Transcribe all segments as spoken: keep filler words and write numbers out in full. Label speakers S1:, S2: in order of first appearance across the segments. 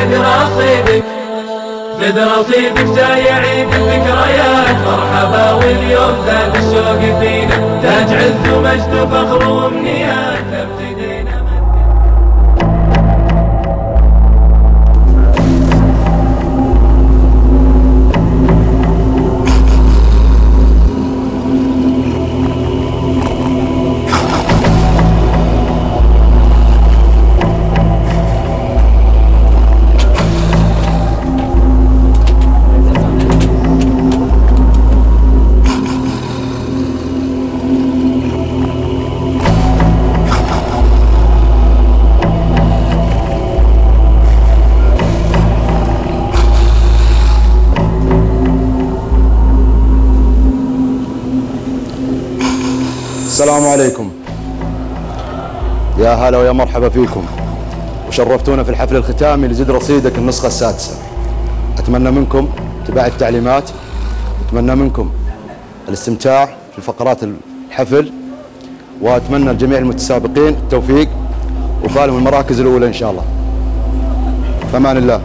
S1: زد رصيدك زد رصيدك جاي عيد الذكريات مرحبا واليوم زاد الشوق فينا تاج عز ومجد وفخر وامنيات ابتدينا.
S2: السلام عليكم، يا هلا ويا مرحبا فيكم، وشرفتونا في الحفل الختامي لزد رصيدك النسخة السادسة. أتمنى منكم اتباع التعليمات، أتمنى منكم الاستمتاع في فقرات الحفل، وأتمنى لجميع المتسابقين التوفيق وفالهم المراكز الأولى إن شاء الله. فأمان الله.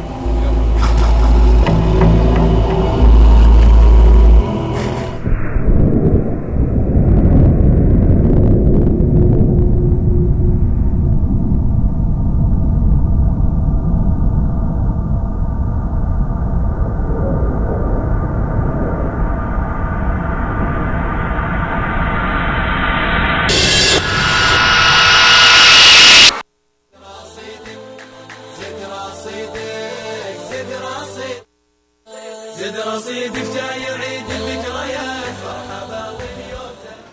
S2: زد رصيدك جاي يعيد الذكريات مرحبا واليوم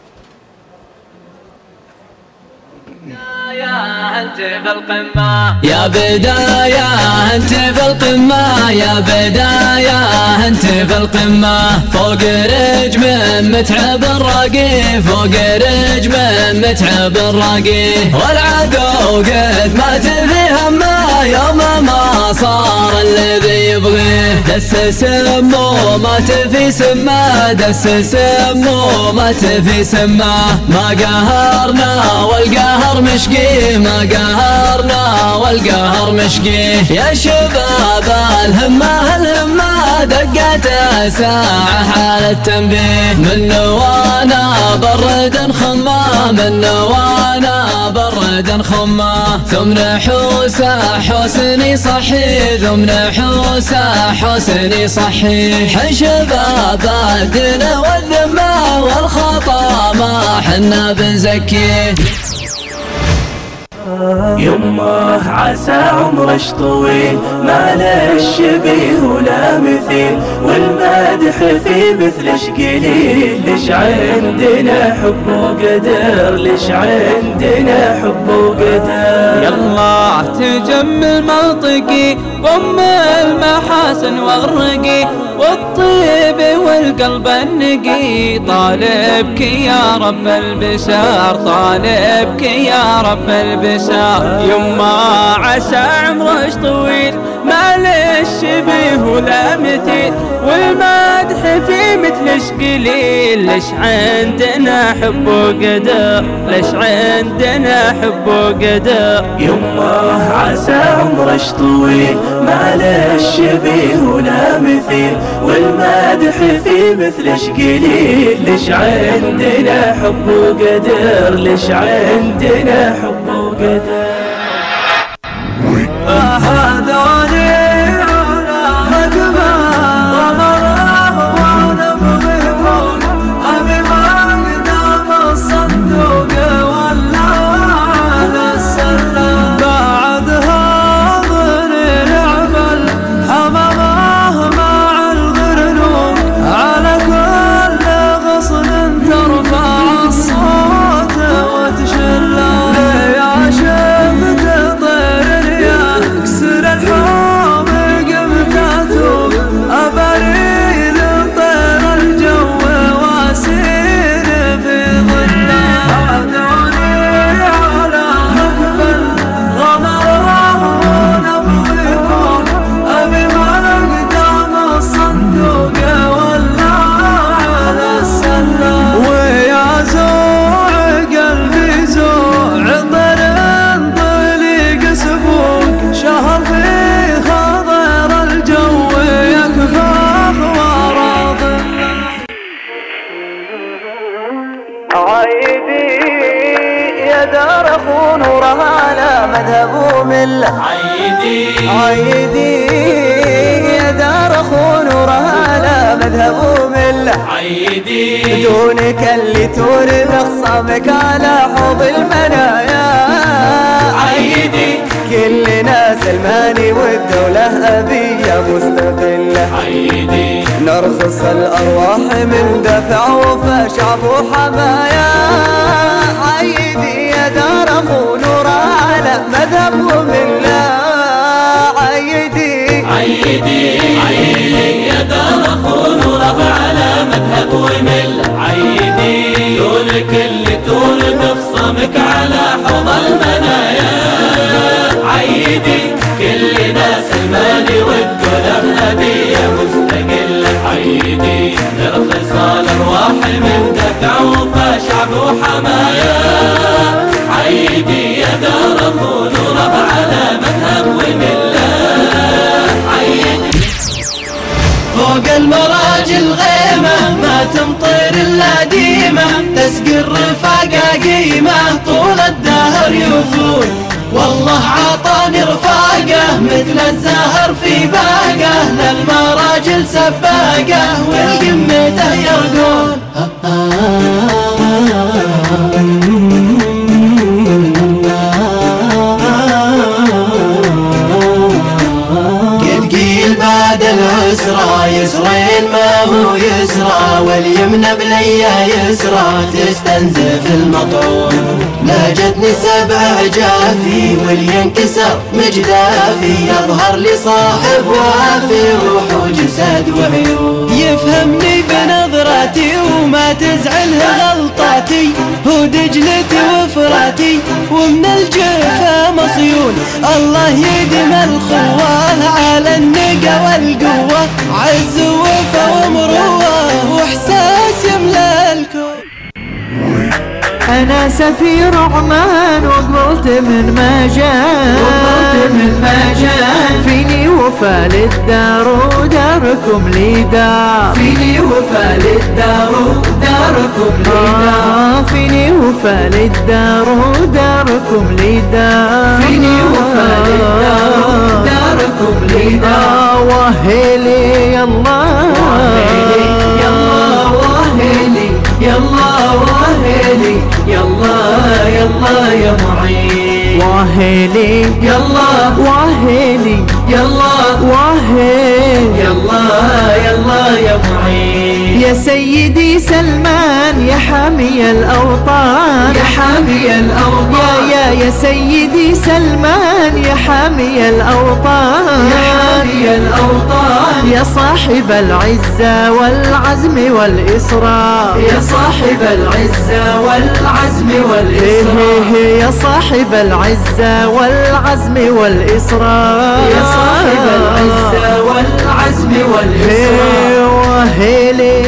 S3: يا انت في القمة يا بداية انت في القمة يا بداية انت في القمة فوق رجم متعب الراقي فوق رجم متعب الراقي والعدو قد ما تفي همه يوم ما صار الذي يبغيه دس سمه ما تفي سمه دس سمه ما تفي سمه ما قهرنا والقهر مشقي ما قهرنا والقهر مشقي يا شباب الهمة الهمة دقت ساعة حال التنبيه من وانا برد خمه من وانا برد خمه ثمن حوسه حسني صحي ثمن حوسه حسني صحي شباب الدين والذمه والخطا ما حنا بنزكيه
S1: يمه عسى عمرش طويل ما له شبيه ولا مثيل والمدح في مثلش قليل ليش عندنا حب وقدر ليش عندنا حب وقدر
S3: يلا تجمل منطقي ضم المحاسن والرقي والطيب والقلب النقي طالبك يا رب البشار طالبك يا رب البشار يما عسى عمرش طويل ما ليش شبيه ولا مثيل والمدح في مثلش قليل ليش عندنا حب وقدر ليش عندنا حب وقدر
S1: يمه عسى عمرش طويل ما له شبيه ولا مثيل والمدح في مثلش قليل ليش عندنا حب وقدر ليش عندنا حب وقدر
S3: كسر
S4: عايدي يا دار أخو نورها على مذهب وملة.
S3: عيدي
S4: عايدي يا دار أخو نورها على مذهب وملة.
S3: عيدي
S4: دونك اللي تورد أخصامك على حوض المنايا.
S3: عيدي
S4: كل ناس الماني والدولة أبية مستقلة.
S3: عيدي
S4: نرخص الأرواح من دفع وفا شعب وحمايا. عيدي يا دار أخو نورا على مذهب وملة. عيدي
S3: عيدي عيدي يا دار أخو نورا على مذهب وملة. عيدي دونك اللي تولد خصمك على حوض المنايا. عيدي كل ناس المالي والدولة هدية مستقلة. عيدي نرخص الأرواح من دفع وفا شعب وحمايا. عيدي يا دار أخو نورا على مذهب وملة. عيدي فوق المراجل غيمة ما تمطر إلا ديمة. تسقي الرفاقة قيمة طول الدهر يفوت. والله عطاني رفاقة مثل الزهر في باقة. للمراجل سباقة والقمته يرقون. قد قيل بعد العسرى يسرين ما هو يسرى. واليمنى بليا يسرى تستنزف المطعون. لاجتني سبع جافي والينكسر مجدافي. يظهر لي صاحب وافي روح وجسد وعيون. يفهمني بنظراتي وما تزعله غلطاتي. هو دجلتي وفراتي ومن الجفا مصيون. الله يديم الخوة على النقا والقوة. عز ووفا ومروة واحساس يملى الكون.
S4: أنا سفير عمان وقلت من مجال. وقلت من مجال فيني وفا للدار وداركم لي دار. فيني وفا للدار وداركم لي دار. فيني وفا للدار وداركم لي دار. فيني وفا للدار وداركم لي دار. وهلي يلا وهلي يلا وهلي يلا وهلي يلا يلا يا معين. وهلي يلا وهلي يلا وهلي يلا يلا يا معين. يا سيدي سلمان يا حامي الأوطان. يا حامي الأوطان يا يا سيدي سلمان يا حامي الأوطان. يا حامي الأوطان يا صاحب العزة والعزم والإصرار. يا صاحب العزة والعزم والإصرار. يا صاحب العزة والعزم والإصرار. يا صاحب العزة والعزم والإصرار. وهلي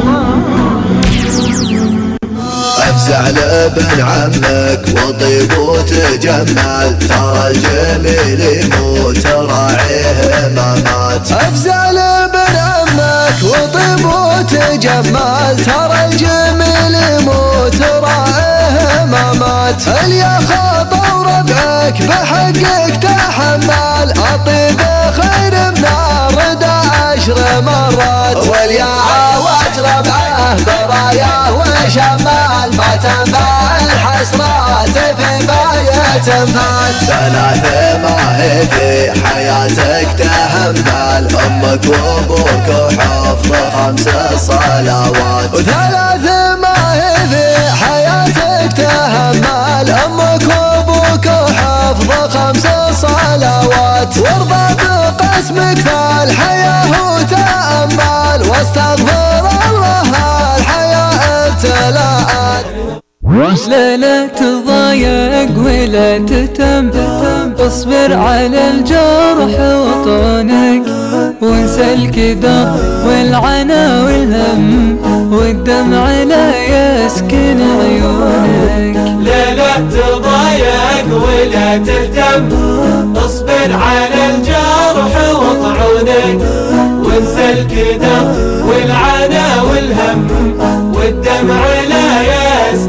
S5: افزع لابن عمك وطيب وتجمل. ترى الجميل يموت راعيه ما مات. افزع لابن عمك وطيب وتجمل. ترى الجميل يموت راعيه ما مات. اليا خاطر وربعك بحقك تحمل. اطيب خير من الردى عشر مرات. واليا عاوج ربعه براياه وشمال. ما تنفع الحسرات في باية فات. ثلاث ما هي في حياتك تهمل. امك وابوك وحفظ خمس صلوات. وثلاث ما هي في حياتك تهمل. امك وابوك وحفظ خمس صلوات. وارضى بقسمك ذا الحياة وتأمل. واستغفر الله الحياة ابتلاءات.
S3: لا لا تضايق ولا تتم. اصبر على الجرح وطنك. وانسى الكدر والعنا والهم. والدمع لا يسكن عيونك. لا لا تضايق ولا تهتم. اصبر على الجرح وطعونك. وانسى الكدر والعنا والهم. والدمع لا يسكن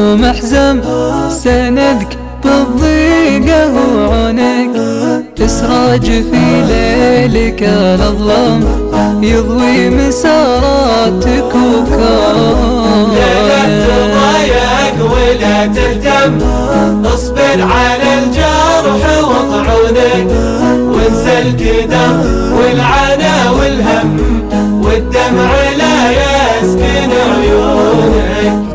S3: ومحزم سندك بالضيقة وعونك تسراج في ليلك الأظلام يضوي مساراتك وكون
S1: لا تضايق ولا تهتم اصبر على الجرح وطعونك وانسى الكدر والعنا والهم والدمع لا يسكن عيونك.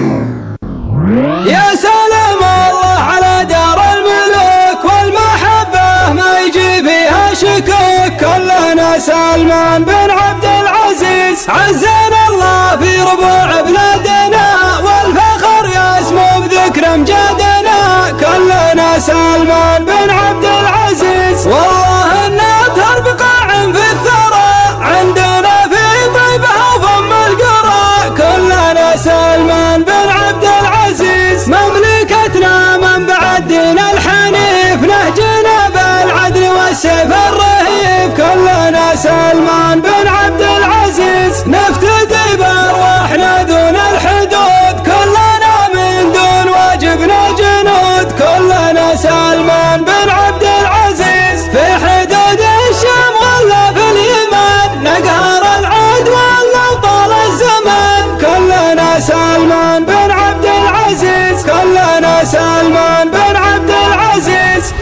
S3: يا سلام الله على دار الملوك والمحبة ما يجي فيها شكوك كلنا سلمان بن عبد العزيز عزنا الله في ربوع بلادنا والفخر يسمو بذكر امجادنا كلنا سلمان بن عبد العزيز والله الناطر بقاع في الثرى عندنا في طيبة وفم القرى كلنا سلمان بن عبد العزيز مملكتنا منبع الدين الحنيف نهجنا بالعدل والسيف الرهيب كلنا سلمان بن عبد العزيز نفتدي بارواحنا دون الحدود كلنا من دون واجبنا جنود كلنا سلمان بن عبد العزيز في حدود الشام ولا في اليمن نقهر العدو ولو طال الزمان كلنا سلمان بن عبد العزيز كلنا سلمان بن عبد العزيز.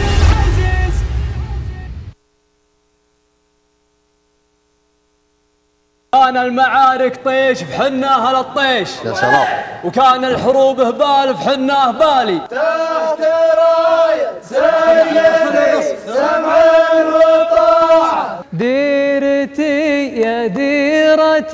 S6: كان المعارك طيش بحناها للطيش
S2: يا سلام
S6: وكان الحروب هبال بحناه هبالي
S1: تحت راية سيدي سمع وطاعة
S3: ديرتي يا ديرة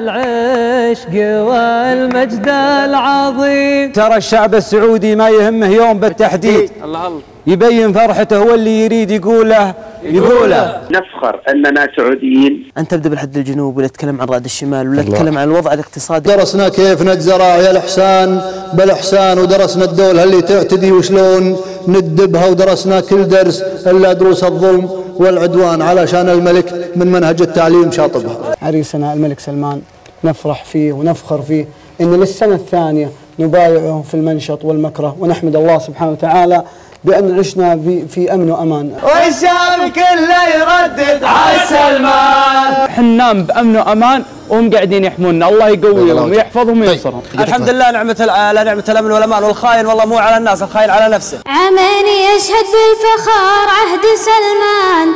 S3: العشق والمجد العظيم
S7: ترى الشعب السعودي ما يهمه يوم بالتحديد الله الله يبين فرحته هو اللي يريد يقوله يقوله.
S8: نفخر أننا سعوديين.
S9: أنت تبدأ بالحد الجنوب ولا تتكلم عن رائد الشمال ولا تتكلم عن الوضع الاقتصادي.
S2: درسنا كيف نجزر يا الإحسان بالإحسان ودرسنا الدولة اللي تعتدي وشلون ندبها ودرسنا كل درس إلا دروس الظلم والعدوان علشان الملك من منهج التعليم شاطبها.
S10: عريسنا الملك سلمان نفرح فيه ونفخر فيه إن للسنة الثانية نبايعه في المنشط والمكره ونحمد الله سبحانه وتعالى بأن عشنا في أمن وأمان
S1: والشعب كله يردد على سلمان
S7: حنام بأمن وأمان وهم قاعدين يحمونا الله يقويهم ويحفظهم وينصرهم.
S9: الحمد لله نعمة على نعمة الأمن والأمان والخاين والله مو على الناس الخاين على نفسه.
S11: عمان يشهد بالفخار عهد سلمان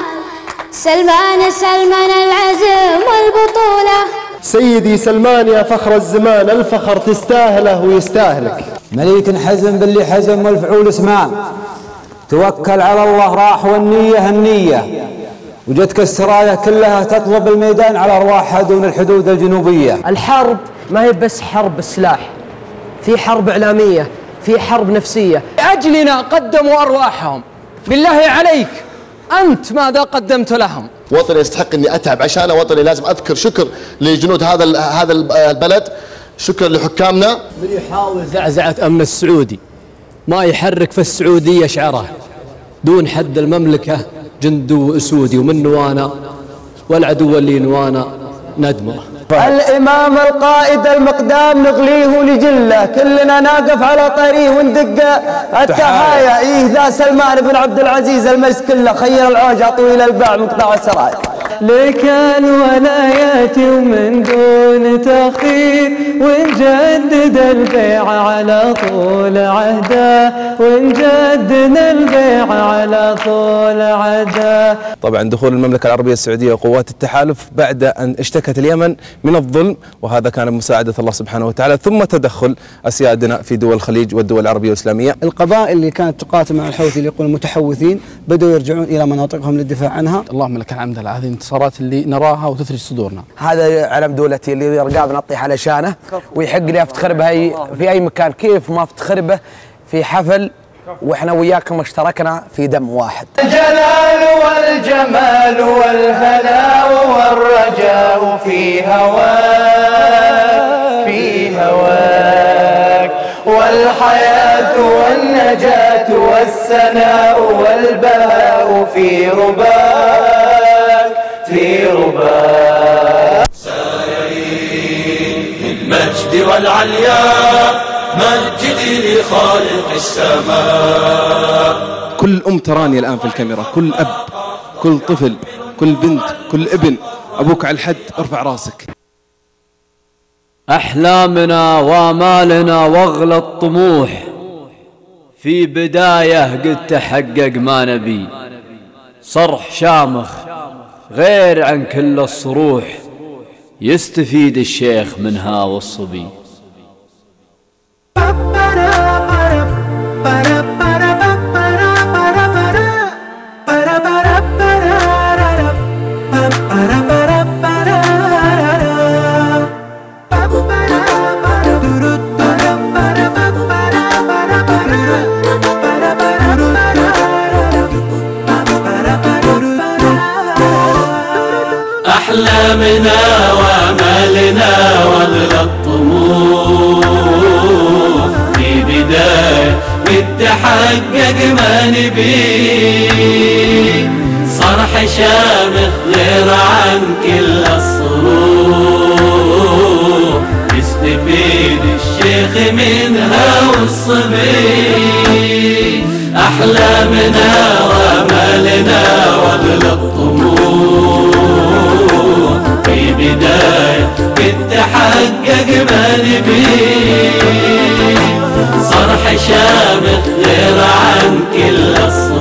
S11: سلمان سلمان العزم والبطولة
S10: سيدي سلمان يا فخر الزمان الفخر تستاهله ويستاهلك.
S7: مليك حزم باللي حزم والفعول اسمان توكل على الله راح والنية النية وجدك السرايا كلها تطلب الميدان على أرواحها دون الحدود الجنوبية.
S9: الحرب ما هي بس حرب السلاح في حرب إعلامية في حرب نفسية.
S6: أجلنا قدموا أرواحهم بالله عليك أنت ماذا قدمت لهم؟
S12: وطني يستحق اني اتعب عشانه وطني لازم اذكر شكر لجنود هذا هذا البلد شكرا لحكامنا.
S6: من يحاول زعزعة أمن السعودي ما يحرك في السعودية شعره دون حد المملكة جند أسودي ومن نوانا والعدو اللي نوانا ندمه.
S10: الإمام القائد المقدام نغليه لجله كلنا ناقف على طريه وندق التحايا. إيه ذا سلمان بن عبد العزيز المجد كله خير العوجة طويل الباع مقطع السرايا.
S3: لك الولايات ومن دون تأخير ونجدد البيع على طول عهده ونجدد البيع على طول عهده.
S13: طبعا دخول المملكة العربية السعودية وقوات التحالف بعد أن اشتكت اليمن من الظلم وهذا كان بمساعدة الله سبحانه وتعالى ثم تدخل أسيادنا في دول الخليج والدول العربية والإسلامية.
S10: القبائل اللي كانت تقاتل مع الحوثي اللي يقولون متحوثين بدأوا يرجعون إلى مناطقهم للدفاع عنها.
S14: اللهم لك الحمد على هذه الانتصارات اللي نراها وتثلج صدورنا.
S9: هذا علم دولتي اللي رقاب نطيح على شانه ويحق لي افتخر به في أي مكان كيف ما افتخر به في حفل واحنا وياكم اشتركنا في دم واحد.
S1: الجلال والجمال والهناء والرجاء في هواك في هواك والحياة والنجاة والسناء والبهاء في رباك في رباك.
S15: سائرين للمجد والعليا
S1: مجدي لخالق السماء.
S13: كل أم تراني الآن في الكاميرا، كل أب، كل طفل، كل بنت، كل ابن، أبوك على الحد ارفع راسك.
S6: أحلامنا وآمالنا واغلى الطموح في بداية قد تحقق ما نبي، صرح شامخ غير عن كل الصروح يستفيد الشيخ منها والصبي.
S1: أحلامنا وآمالنا واغلى الطموح في بداية قد تحقق ما نبي، صرح شامخ غير عن كل الصروح يستفيد الشيخ منها والصبي. أحلامنا وآمالنا واغلى الطموح في بداية قد تحقق ما نبي، صرح شامخ غير عن كل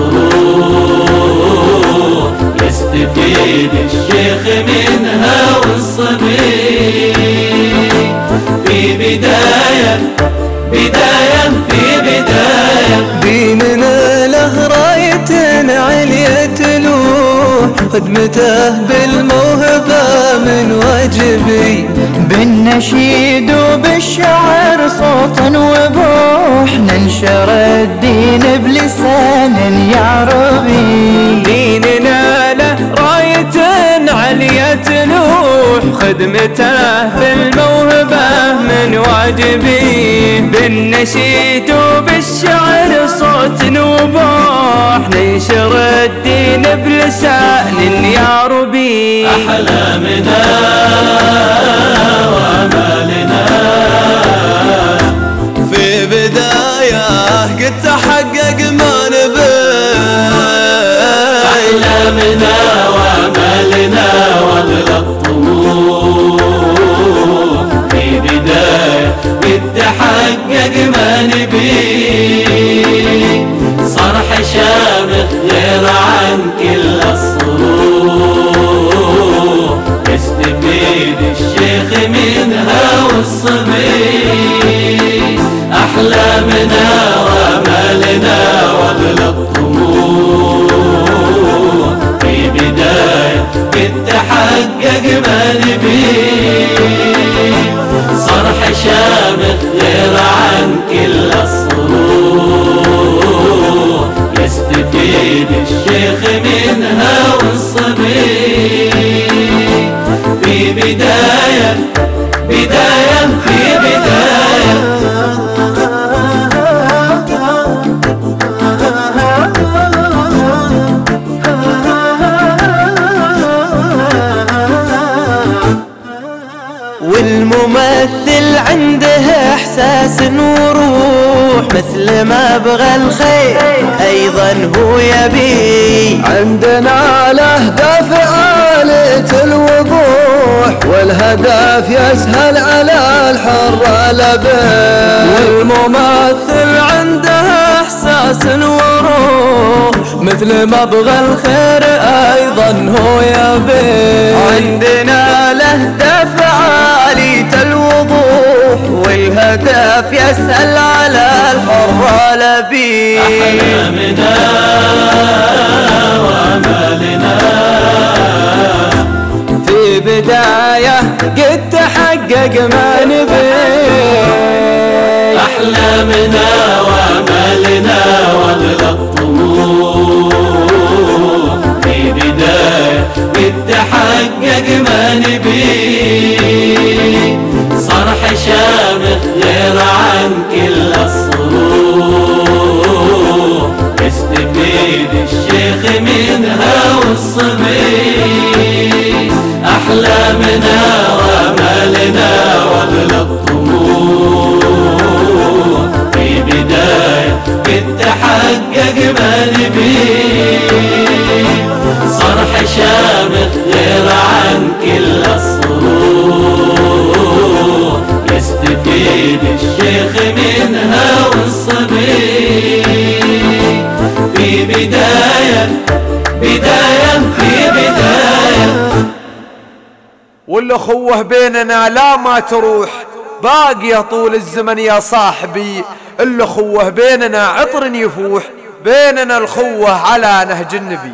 S1: الصروح يستفيد الشيخ منها والصبي. في بداية بداية في بداية
S3: ديننا له راية عليا تلوح، خدمته بالموهبة من واجبي،
S4: بالنشيد وبالشعر صوت وبوح ننشر الدين بلسان يعربي.
S3: ديننا له راية عليا تلوح، خدمته بالموهبة من واجبي، بالنشيد وبالشعر صوت وبوح ننشر الدين بلسان يا ربي.
S1: أحلامنا وآمالنا
S3: في بداية قد تحقق ما نبي.
S1: أحلامنا وآمالنا واغلى الطموح في بداية قد تحقق ما نبي، صرح شامخ غير عن كل الصروح يستفيد الشيخ منها والصبي. أحلامنا وآمالنا واغلى الطموح في بداية قد تحقق ما نبي، صرح شامخ غير عن كل الصروح يستفيد الشيخ منها والصبي. في بداية بداية في بداية
S3: والممثل عنده احساس وروح، مثل ما بغى الخير ايضا هو يبي.
S5: عندنا الاهداف عالية الوضوح، والهدف يسهل على الحر لبيه.
S3: والممثل عنده احساس وروح، مثل ما بغى الخير ايضا هو يبي. عندنا الاهداف عالية الوضوح، والهدف يسهل على الحر لبي.
S1: أحلامنا وآمالنا
S3: في بداية قد تحقق ما نبي.
S1: أحلامنا وآمالنا واغلى الطموح في بداية قد تحقق ما نبي، صرح شامخ غير عن كل الصروح يستفيد الشيخ منها والصبي. أحلامنا وآمالنا واغلى الطموح الشيخ منها والصبي في بداية بداية في بداية.
S15: والأخوة بيننا لا ما تروح باقية طول الزمن يا صاحبي. الأخوة بيننا عطر يفوح بيننا الخوة على نهج النبي.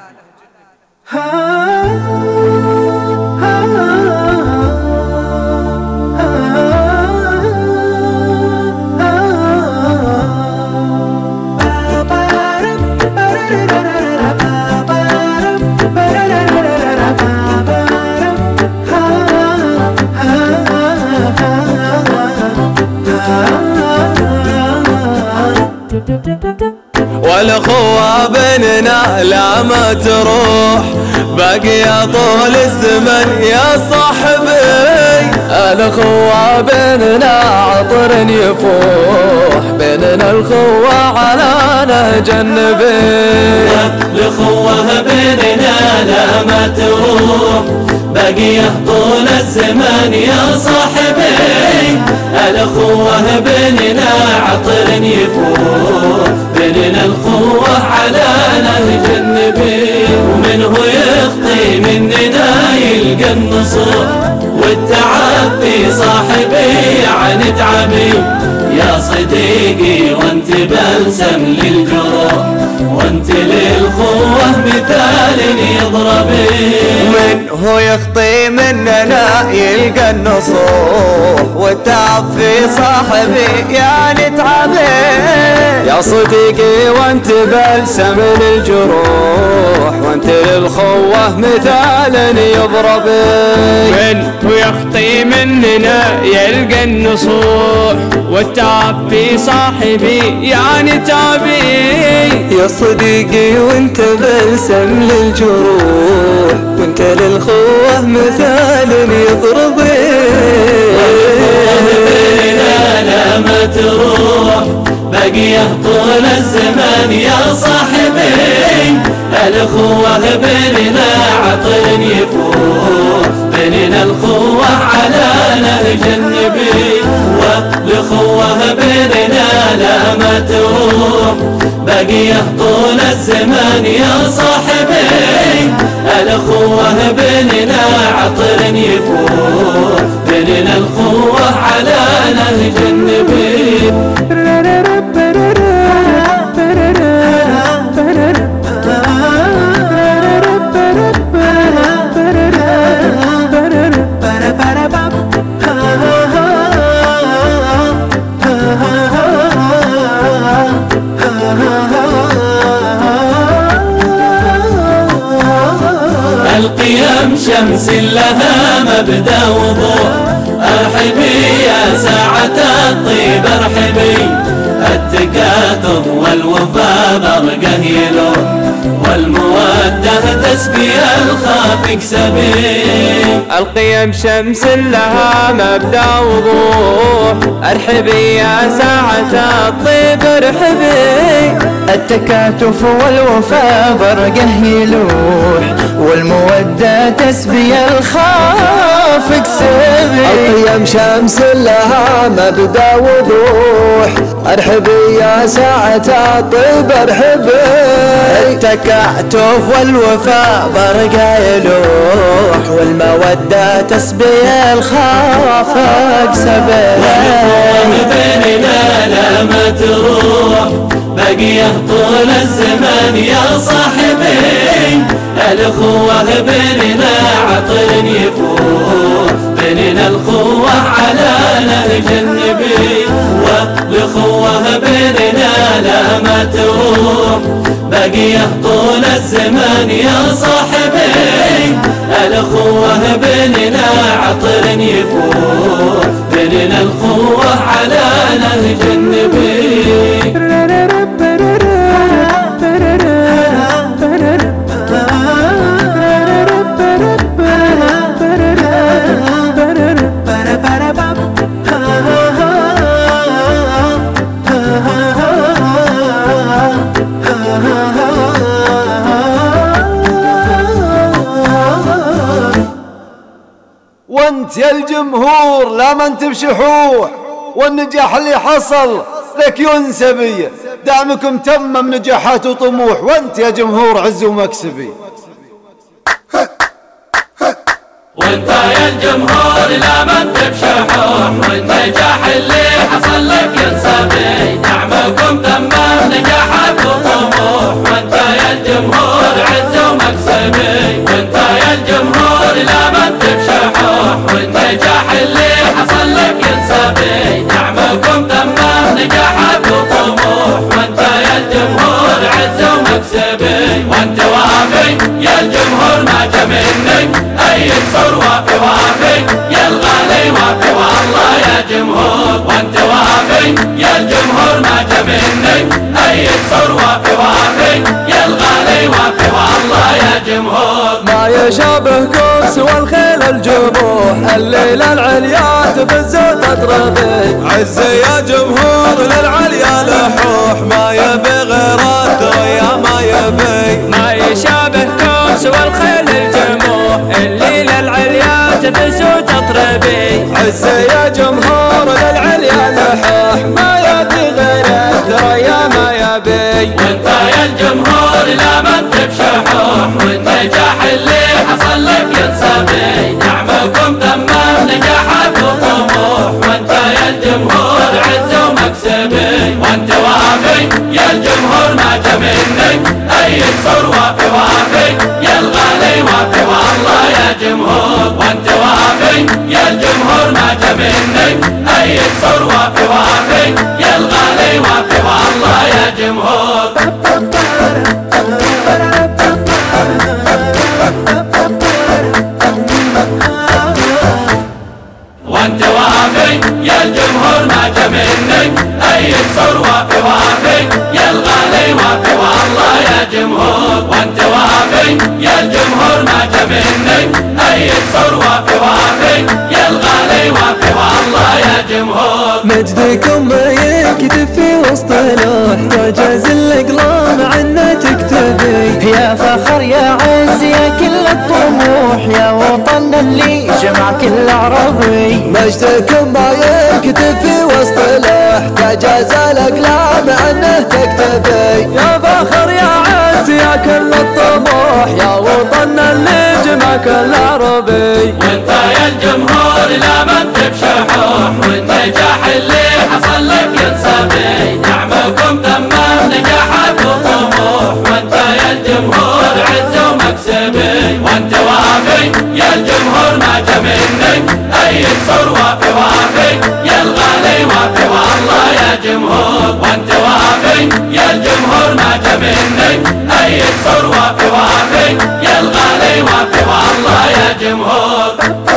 S3: والأخوة بيننا لا ما تروح باقية طول الزمن يا صاحبي. الأخوة بيننا عطر يفوح بيننا الخوة على نهج النبي.
S1: الأخوة بيننا لا ما تروح باقية طول الزمان يا صاحبي. الأخوة بيننا عطر يفوح بيننا الخوة على نهج النبي. ومنه يخطي مننا يلقى النصر والتعب في صاحبي عن تعبي يا صديقي. وانت بلسم للجروح وانت للخوة مثال يضربي.
S3: منه يخطي مننا يلقى النصوح والتعب في صاحبي يا نتعبي يا صديقي. وانت بلسم للجروح وانت للخوة مثال يضربي.
S16: منه يخطي مننا يلقى النصوح والتعب في صاحبي يا نتعبي
S3: يا صديقي. وانت بلسم للجروح وانت للخوة مثال يضربي.
S1: بيننا لا ما تروح باقية طول الزمان يا صاحبي. الأخوة بيننا عطر يفوح بيننا الخوة على نهج النبي. والأخوة بيننا لا ما تروح باقية طول الزمان يا صاحبي. الأخوة بيننا عطر يفوح بيننا الخوة على نهج النبي. القيم شمس لها مبدأ وضوح. ارحبي يا ساعة الطيب ارحبي. التكاتف والوفاء برقه يلوح والمودة تسقي الخاف اكسبي.
S16: القيم شمس لها مبدأ وضوح. ارحبي يا ساعة الطيب ارحبي.
S3: التكاتف والوفاء برقه يلوح والمودة تسبي الخاف اكسبي. القيم شمس لها مبدأ وضوح. ارحبي يا ساعة الطيب ارحبي. التكاتف والوفاء برقه يلوح والمودة تسبي الخاف اكسبي.
S1: والأخوة بيننا لا ما تروح باقية طول الزمان يا صاحبي. الأخوة بيننا عطر يفوح بيننا الخوة على نهج النبي. والأخوة بيننا لا ما تروح باقية طول الزمان يا صاحبي. الأخوة بيننا عطر يفوح بيننا الخوة على نهج النبي.
S15: وانت يا الجمهور لا ما انت بشحوح
S17: والنجاح اللي حصل لك ينسبي. دعمكم تمم نجاحات وطموح، وانت يا جمهور عز ومكسبي.
S1: وانت يا الجمهور لا ما انت بشحوح، والنجاح اللي حصل لك ينسبي. دعمكم تمام نجاحات وطموح، وانت يا الجمهور عز ومكسبي. وانت يا الجمهور لا ما انت بشحوح، والنجاح اللي حصل لك ينسبي. دعمكم تمام نجاحات وطموح، وانت يا الجمهور عز ومكسبي. وانت وافي يا الجمهور ما جا منك اي صور، وافي وافي يا الغالي وافي والله يا جمهور. وانت وافي يا الجمهور ما جا منك اي صور، وافي وافي يا الغالي وافي والله يا جمهور.
S5: ما يشابهكم سوى الخيل الجموح، الليلة العليا تفز وتطربي.
S18: عز يا جمهور للعليا لحوح، ما يبي غير الثريا ما يبي.
S16: ما يشابهكم سوى الخيل الجموح، الليلة العليا تفز وتطربي.
S5: عز يا جمهور للعليا لحوح، ما يبي غير الثريا ما يبي.
S1: وانت يا الجمهور لا ما انت بشحوح، والنجاح اللي حصل لك ينسبي. دعمكم تمام نجاحات وطموح، وانت يا الجمهور عز ومكسبي. وانت وافي يا الجمهور ما جا منك اي صور، وافي وافي يا الغالي وافي والله يا جمهور. وانت وافي يا الجمهور ما جا منك اي صور، وافي وافي يا الغالي وافي والله يا جمهور. وانت وافي يا الجمهور ما جا منك اي صور، وافي وافي يا الغالي وافي والله يا جمهور. وانت وافي يا الجمهور ما جا منك اي صور، وافي وافي يا الغالي وافي والله يا جمهور.
S5: مجدكم ما ينكتب في وسط لوح، تعجز الاقلام عنا تكتبي.
S4: يا فخر يا عز يا كل الطموح، يا وطننا اللي جمع كل عربي.
S5: مجدكم ما ينكتب في وسط لوح، تعجز الاقلام عنه تكتبي. يا فخر يا عز يا كل الطموح، يا وطننا اللي جمع كل عربي.
S1: وانت يا الجمهور لا ما انت بشحوح، والنجاح اللي حصل لك ينسبي. دعمكم تمام نجاحات وطموح، وانت يا الجمهور عز ومكسبي. وانت وافي يا الجمهور ما جا منك اي صور، وافي وافي يا الغالي وافي والله يا جمهور. وانت وافي يا الجمهور ما جا منك اي صور، وافي وافي يا الغالي وافي والله يا جمهور.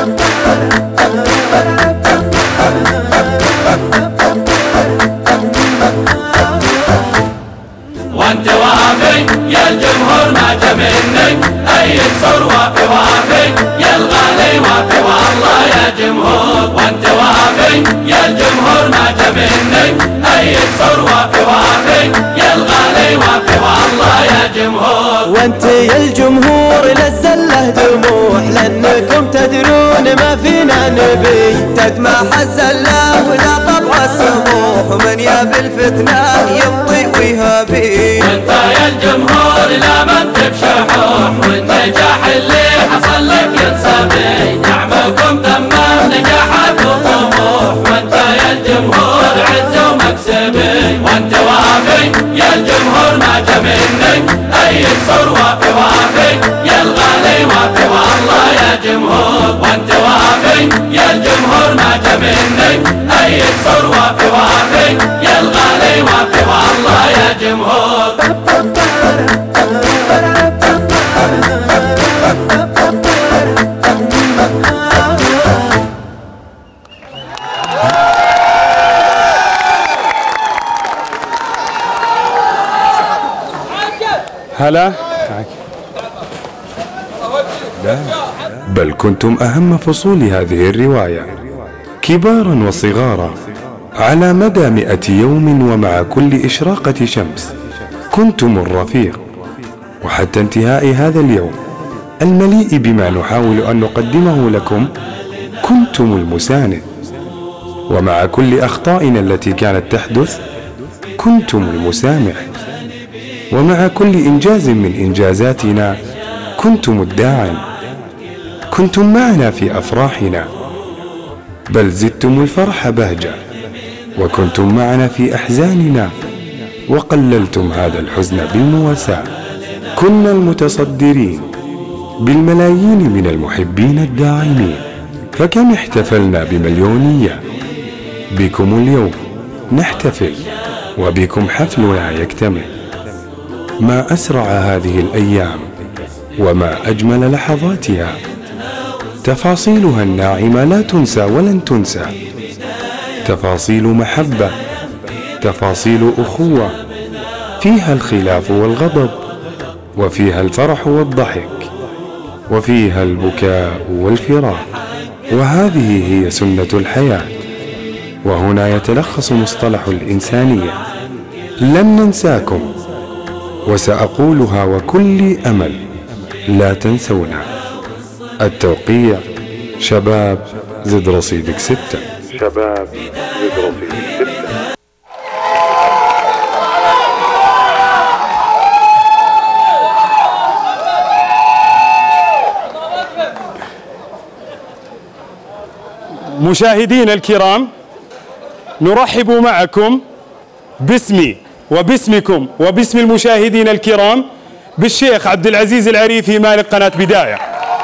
S1: وانت وافي يا الجمهور ما جا منك اي صور، وافي وافي يا الغالي وافي والله يا جمهور. وانت وافي يا الجمهور ما جا منك اي صور، وافي وافي يا الغالي وافي والله يا جمهور.
S5: وانت يا الجمهور للزله دموع، لانكم تدرون ما فينا نبي. تدمع الزله ولا طبع السموح، ومن يابي الفتنه يمضي ويهابي.
S1: وانت يا الجمهور لا ما انت بشحوح، والنجاح اللي حصل لك ينسبي. دعمكم تمام نجاحات وطموح، وانت يا الجمهور عز ومكسبي. وانت وافي يا الجمهور ما جا منك اي صور، وافي وافي يا الغالي وافي والله يا جمهور. وانت وافي يا الجمهور ما جا منك اي صور، وافي وافي يا الغالي وافي والله يا جمهور.
S19: هلا لا بل كنتم أهم فصول هذه الرواية، كبارا وصغارا، على مدى مئة يوم، ومع كل إشراقة شمس كنتم الرفيق، وحتى انتهاء هذا اليوم المليء بما نحاول أن نقدمه لكم كنتم المساند. ومع كل أخطائنا التي كانت تحدث كنتم المسامح، ومع كل إنجاز من إنجازاتنا كنتم الداعم، كنتم معنا في أفراحنا، بل زدتم الفرح بهجة، وكنتم معنا في أحزاننا وقللتم هذا الحزن بالمواساة. كنا المتصدرين بالملايين من المحبين الداعمين، فكم احتفلنا بمليونية. بكم اليوم نحتفل وبكم حفلنا يكتمل. ما أسرع هذه الأيام وما أجمل لحظاتها، تفاصيلها الناعمة لا تنسى ولن تنسى، تفاصيل محبة، تفاصيل أخوة، فيها الخلاف والغضب، وفيها الفرح والضحك، وفيها البكاء والفراق، وهذه هي سنة الحياة. وهنا يتلخص مصطلح الإنسانية. لن ننساكم، وسأقولها وكل أمل، لا تنسونا. التوقيع شباب زد رصيدك ستة. شباب زد رصيدك ستة.
S20: مشاهدينا الكرام، نرحب معكم باسمي وباسمكم وباسم المشاهدين الكرام بالشيخ عبد العزيز العريفي مالك قناة بداية.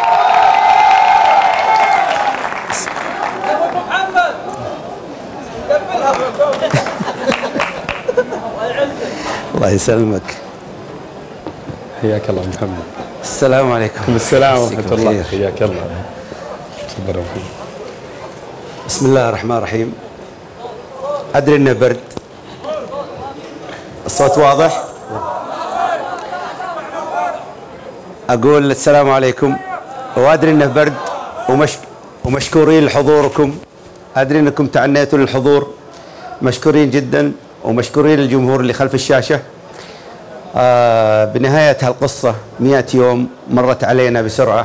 S21: الله يسلمك.
S20: حياك الله محمد.
S21: السلام عليكم.
S20: السلام ورحمة الله. حياك الله. تفضل.
S21: بسم الله الرحمن الرحيم. أدري إنه برد. الصوت واضح؟ أقول السلام عليكم، وأدري إنه برد، ومش ومشكورين لحضوركم. أدري إنكم تعنيتوا للحضور، مشكورين جدا، ومشكورين للجمهور اللي خلف الشاشة. آه بنهاية هالقصة مئة يوم مرت علينا بسرعة.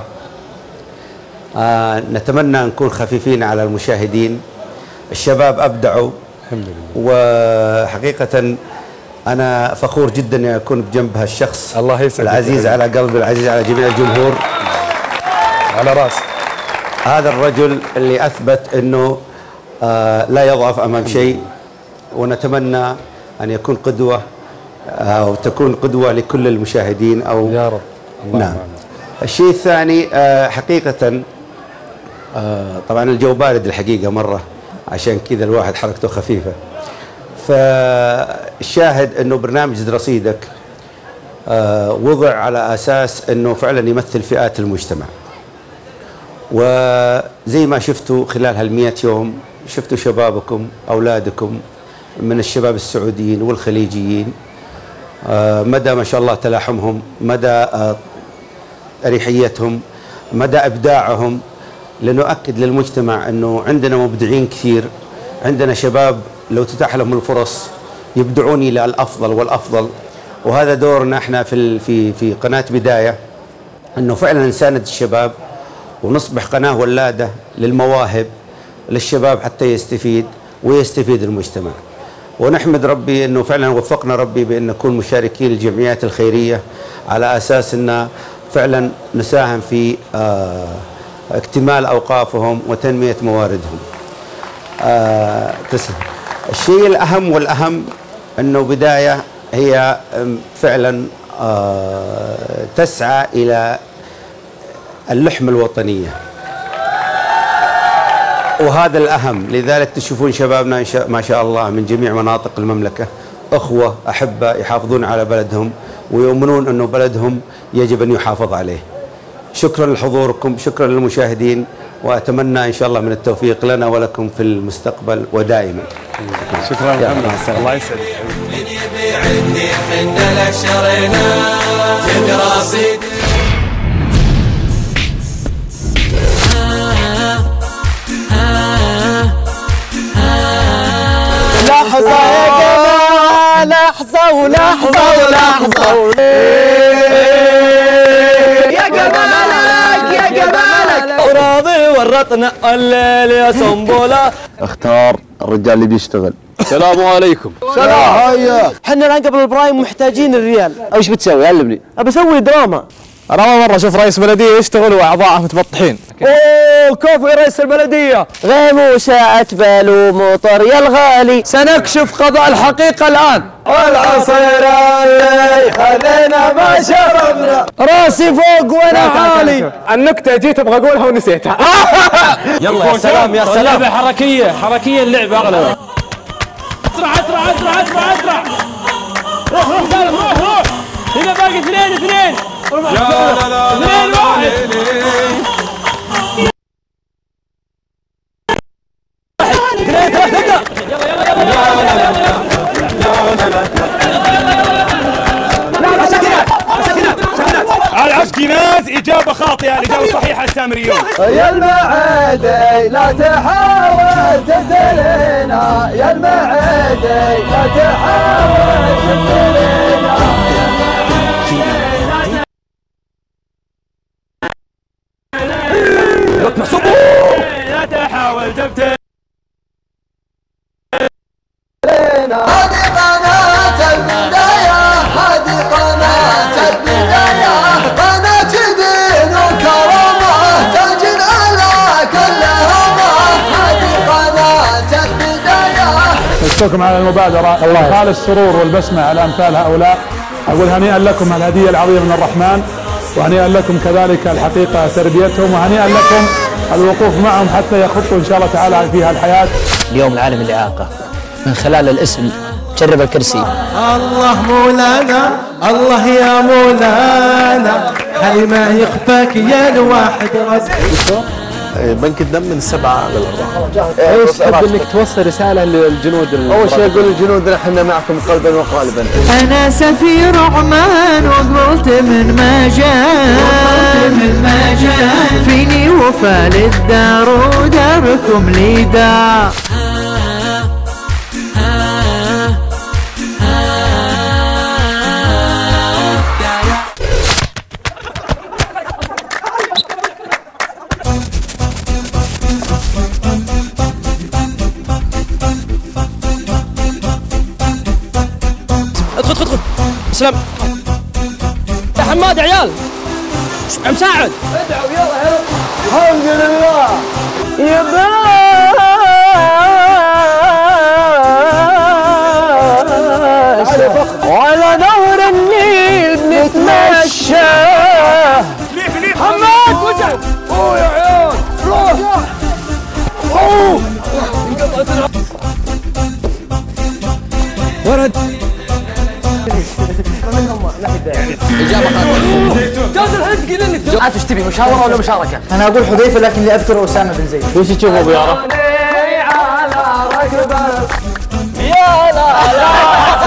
S21: آه نتمنى أن نكون خفيفين على المشاهدين. الشباب أبدعوا الحمد لله، وحقيقة أنا فخور جدا أن أكون بجنب هالشخص الله يسعدك، العزيز على قلبي، العزيز على جميع الجمهور،
S20: على راسي.
S21: هذا الرجل اللي أثبت أنه آه لا يضعف أمام شيء، ونتمنى أن يكون قدوة أو آه تكون قدوة لكل المشاهدين أو
S20: يا رب.
S21: نعم. معنا. الشيء الثاني آه حقيقة آه طبعا الجو بارد الحقيقة مرة، عشان كذا الواحد حركته خفيفة. فالشاهد أنه برنامج زد رصيدك آه وضع على أساس أنه فعلا يمثل فئات المجتمع، وزي ما شفتوا خلال هالمئة يوم شفتوا شبابكم أولادكم من الشباب السعوديين والخليجيين آه مدى ما شاء الله تلاحمهم، مدى آه أريحيتهم، مدى إبداعهم، لنؤكد للمجتمع أنه عندنا مبدعين كثير، عندنا شباب لو تتاح لهم الفرص يبدعون إلى الأفضل والأفضل. وهذا دورنا احنا في في في قناة بداية، أنه فعلا نساند الشباب ونصبح قناة ولادة للمواهب للشباب حتى يستفيد ويستفيد المجتمع. ونحمد ربي أنه فعلا وفقنا ربي بأن نكون مشاركين الجمعيات الخيرية، على أساس أن فعلا نساهم في آه اكتمال أوقافهم وتنمية مواردهم. آه تسلم. الشيء الأهم والأهم أنه بداية هي فعلا آه تسعى إلى اللحمة الوطنية، وهذا الأهم. لذلك تشوفون شبابنا ما شاء الله من جميع مناطق المملكة أخوة أحبة يحافظون على بلدهم ويؤمنون أنه بلدهم يجب أن يحافظ عليه. شكرا لحضوركم، شكرا للمشاهدين، وأتمنى إن شاء الله من التوفيق لنا ولكم في المستقبل ودائما.
S20: شكرا يا محمد، الله يسعدك.
S1: من يبي عندي حنا لشرينا في دراسي.
S5: لحظة يا جماعة، لحظة ولحظة ولحظة يا جمالك يا جمالك، راضي ورطنا الليل يا سنبله.
S2: اختار الرجال اللي بيشتغل.
S5: السلام عليكم.
S10: سلام. هيا احنا الان قبل البرايم محتاجين الريال.
S5: ايش بتسوي؟ علمني.
S10: ابى اسوي دراما.
S13: انا ما مره اشوف رئيس بلديه يشتغل واعضائه متبطحين.
S10: اوه كفو يا رئيس البلديه. غيم وساعة بال ومطر يا الغالي.
S5: سنكشف قضاء الحقيقه الان.
S10: والعصير اللي خلينا ما شربنا. راسي فوق وانا عالي.
S13: النكته جيت ابغى اقولها ونسيتها.
S5: يلا يا سلام يا سلام.
S6: اللعبه حركيه حركيه اللعبه اغلب.
S16: اسرع اسرع اسرع اسرع اسرع. روح روح سالم روح روح. هنا باقي اثنين اثنين.
S18: لا لا لا
S16: اثنين واحد. اثنين ثلاثة. يلا يلا يلا.
S20: العشقيناز إجابة خاطئة، الإجابة الصحيحة السامريون.
S10: يا المعادي لا تحاول تزلنا، يا المعادي لا تحاول تزلنا.
S16: لا تحاول تبتل.
S10: هذه قناة البداية، هذه قناة البداية، قناة دين وكرامة تاج على كل همة. هذه قناة البداية.
S8: أشكركم على المبادرة، خال السرور والبسمة على أمثال هؤلاء. أقول هنيئا لكم الهدية العظيمة من الرحمن، وهنيئا لكم كذلك الحقيقة تربيتهم، وهنيئا لكم الوقوف معهم حتى يخطوا إن شاء الله تعالى فيها الحياة.
S22: اليوم العالم الإعاقة من خلال الاسم جرب الكرسي.
S5: الله مولانا، الله يا مولانا، هل ما يخفاك يا الواحد رزق.
S13: بنك الدم من سبعة للأربعة.
S6: ايش تحب انك توصل رسالة للجنود؟
S10: أول شيء أقول للجنود احنا معكم قلبا وقالبا.
S4: أنا سفير عمان وقبلت من مجال، من مجال فيني وفاء للدار وداركم لي دار.
S6: ادخل ادخل ادخل. اسلم يا حماد يا عيال. مساعد
S10: ادعوا يلا يلا. الحمد لله يا باشا، وعلى نهر النيل نتمشى. حماد وجه. اوه يا عيال روح. اوه
S5: ورد.
S10: إجابة خاطئة.
S5: جاز الحين تقول لي
S10: عارف ايش تبي، مشاورة ولا مشاركة؟ أنا أقول حذيفة لكن اللي أذكره أسامة بن زيد.
S6: وش تشوف أبو يارا؟
S10: على ركبك يا لا لا.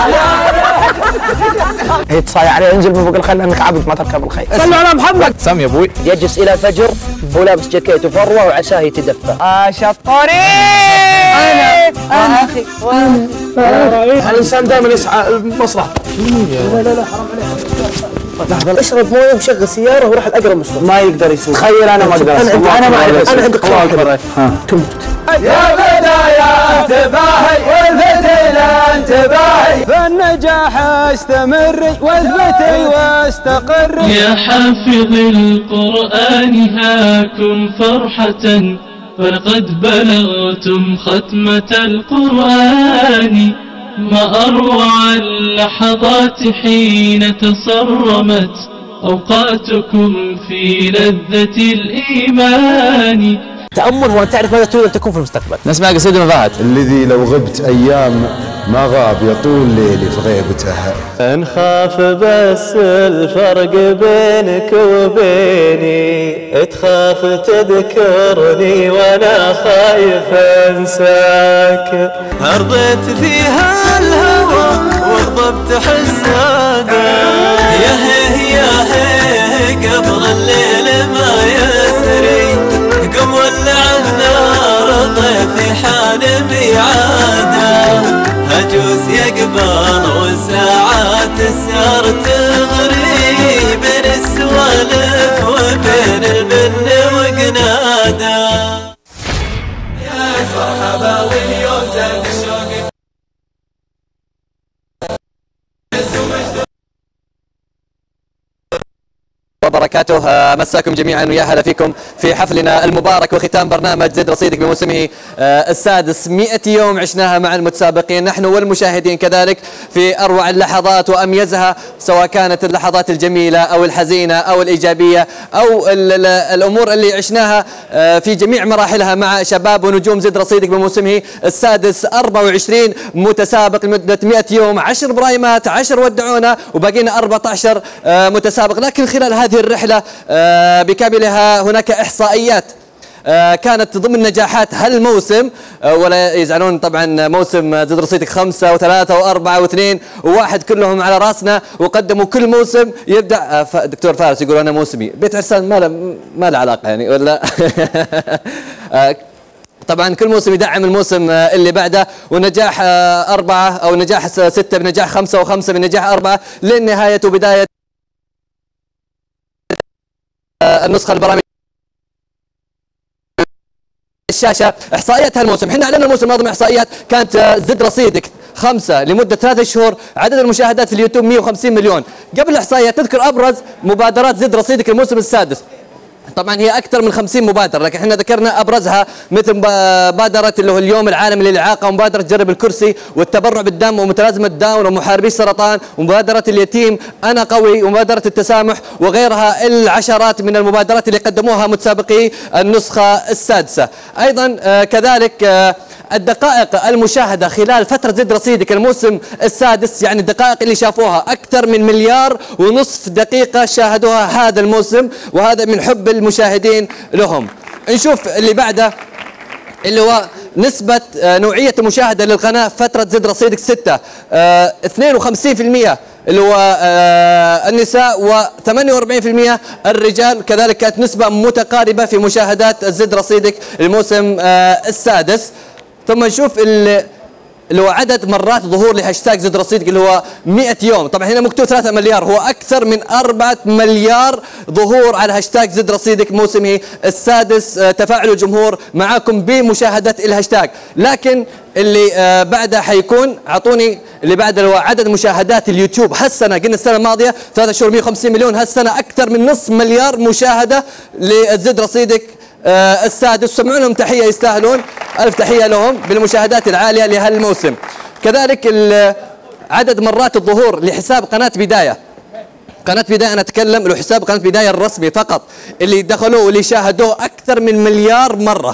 S9: هي تصايع عليه انزل من فوق الخيل لانك عبد ما تركب الخيل.
S10: صلوا على محمد.
S13: سام يا ابوي.
S22: يجلس الى فجر ولابس جاكيت وفروه وعساه يتدفى.
S10: عاش الطريق. انا انا اخي وانا
S9: الانسان دائما يسعى لمصلحته.
S10: لا لا لا حرام عليك.
S9: لحظه اشرب مويه وشغل سياره وروح الاقرب مستشفى.
S10: ما يقدر يسوي.
S9: تخيل انا ما اقدر. انا انا ما اعرف. انا عندك
S10: الله اكبر. تموت. يا بدايا انتباهي والفتي لا انتباهي، فالنجاح استمري واثبتي واستقري.
S1: يا حافظ القرآن هاكم فرحة، فلقد بلغتم ختمة القرآن. ما أروع اللحظات حين تصرمت أوقاتكم في لذة الإيمان.
S9: تأمل وأن تعرف ماذا تريد أن تكون في المستقبل.
S13: نسمع قصيدة فهد.
S2: الذي لو غبت أيام ما غاب يطول ليلي في غيبته.
S5: نخاف بس الفرق بينك وبيني، تخاف تذكرني وانا خايف انساك.
S18: هرضيت فيها الهوى وغضبت حساده، يا هيه يا هيه قبل الليل ما يسري، قم ولع النار ضيفي حان ميعاده، هجوس يقبل وساعات السهر تغري، بين السوالف وبين البن وقناده.
S1: مرحبا واليوم زاد الشوق
S7: وبركاته. مساكم جميعا ويا هلا فيكم في حفلنا المبارك وختام برنامج زد رصيدك بموسمه السادس. مئة يوم عشناها مع المتسابقين نحن والمشاهدين كذلك في اروع اللحظات واميزها، سواء كانت اللحظات الجميله او الحزينه او الايجابيه او الامور اللي عشناها في جميع مراحلها مع شباب ونجوم زد رصيدك بموسمه السادس. أربعة وعشرين متسابق لمده مئة يوم، عشر برايمات، عشر ودعونا، وبقينا أربعة عشر متسابق. لكن خلال هذه الرحلة بكاملها هناك إحصائيات كانت ضمن نجاحات هالموسم، ولا يزعلون طبعا موسم زد رصيدك خمسة وثلاثة وأربعة واثنين وواحد كلهم على راسنا، وقدموا كل موسم يبدأ. دكتور فارس يقول أنا موسمي بيت عرسان ما له ما له علاقة يعني ولا طبعا كل موسم يدعم الموسم اللي بعده، ونجاح أربعة أو نجاح ستة بنجاح خمسة وخمسة بنجاح أربعة للنهاية وبداية النسخة البرامج الشاشة. احصائيات هالموسم، احنا اعلنا الموسم الماضي احصائيات كانت زد رصيدك خمسة لمدة ثلاثة شهور، عدد المشاهدات في اليوتيوب مئة وخمسين مليون. قبل الاحصائيات تذكر ابرز مبادرات زد رصيدك الموسم السادس. طبعا هي اكثر من خمسين مبادره، لكن احنا ذكرنا ابرزها مثل مبادره اللي هو اليوم العالمي للاعاقه، ومبادره جرب الكرسي، والتبرع بالدم، ومتلازمه داون، ومحاربي السرطان، ومبادره اليتيم انا قوي، ومبادره التسامح، وغيرها العشرات من المبادرات اللي قدموها متسابقي النسخه السادسه. ايضا آه كذلك آه الدقائق المشاهدة خلال فترة زد رصيدك الموسم السادس، يعني الدقائق اللي شافوها أكثر من مليار ونصف دقيقة شاهدوها هذا الموسم، وهذا من حب المشاهدين لهم. نشوف اللي بعده اللي هو نسبة نوعية المشاهدة للقناة فترة زد رصيدك ستة، اثنين وخمسين بالمئة اللي هو النساء وثمانية وأربعين بالمئة الرجال. كذلك كانت نسبة متقاربة في مشاهدات زد رصيدك الموسم السادس. ثم نشوف اللي هو عدد مرات ظهور لهاشتاج زد رصيدك اللي هو مئة يوم. طبعا هنا مكتوب ثلاثة مليار، هو أكثر من أربعة مليار ظهور على هاشتاج زد رصيدك موسمه السادس. تفاعل الجمهور معاكم بمشاهدة الهاشتاج. لكن اللي بعده حيكون اعطوني اللي بعده اللي هو عدد مشاهدات اليوتيوب هالسنه. قلنا السنه الماضيه ثلاثة شهور مئة وخمسين مليون، هالسنه اكثر من نصف مليار مشاهده لزد رصيدك آه السادس. سمعوا لهم تحيه، يستاهلون الف تحيه لهم بالمشاهدات العاليه لهالموسم. كذلك عدد مرات الظهور لحساب قناه بدايه. قناه بدايه انا اتكلم له حساب قناه بدايه الرسمي فقط، اللي دخلوه واللي شاهدوه اكثر من مليار مره.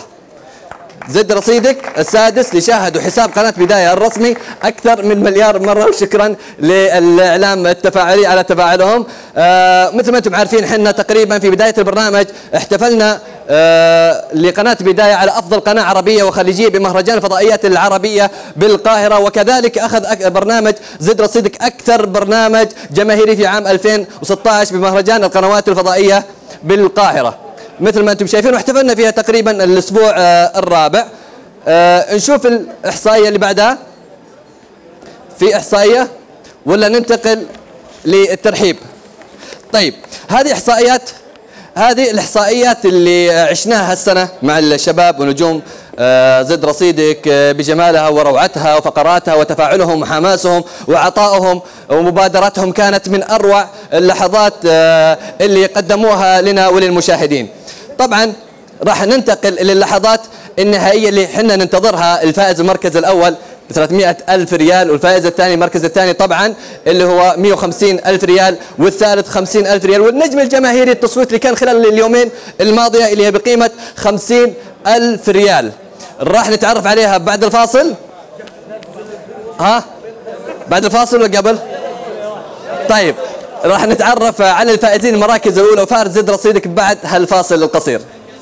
S7: زد رصيدك السادس اللي شاهدوا حساب قناه بدايه الرسمي اكثر من مليار مره، وشكرا للاعلام التفاعلي على تفاعلهم. آه مثل ما انتم عارفين احنا تقريبا في بدايه البرنامج احتفلنا آه لقناه بدايه على افضل قناه عربيه وخليجيه بمهرجان الفضائيات العربيه بالقاهره، وكذلك اخذ برنامج زد رصيدك اكثر برنامج جماهيري في عام ألفين وستة عشر بمهرجان القنوات الفضائيه بالقاهره مثل ما انتم شايفين، واحتفلنا فيها تقريبا الاسبوع آه الرابع. آه نشوف الاحصائيه اللي بعدها. في احصائيه ولا ننتقل للترحيب؟ طيب هذه احصائيات، هذه الاحصائيات اللي عشناها هالسنه مع الشباب ونجوم آه زد رصيدك آه بجمالها وروعتها وفقراتها وتفاعلهم وحماسهم وعطائهم ومبادراتهم، كانت من اروع اللحظات آه اللي قدموها لنا وللمشاهدين. طبعا راح ننتقل للحظات النهائيه اللي احنا ننتظرها. الفائز المركز الاول ب ثلاثمئة ألف ريال، والفائز الثاني المركز الثاني طبعا اللي هو مئة وخمسين ألف ريال، والثالث خمسين ألف ريال، والنجم الجماهيري التصويت اللي كان خلال اليومين الماضيه اللي هي بقيمه خمسين ألف ريال. راح نتعرف عليها بعد الفاصل. ها بعد الفاصل ولا قبل؟ طيب راح نتعرف على الفائزين المراكز الاولى وفارس زد رصيدك بعد هالفاصل القصير.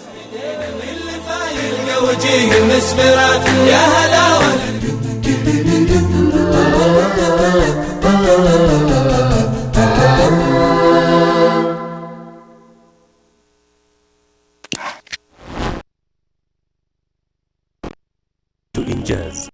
S1: وجيه المسفرات يا هلا
S11: إنجاز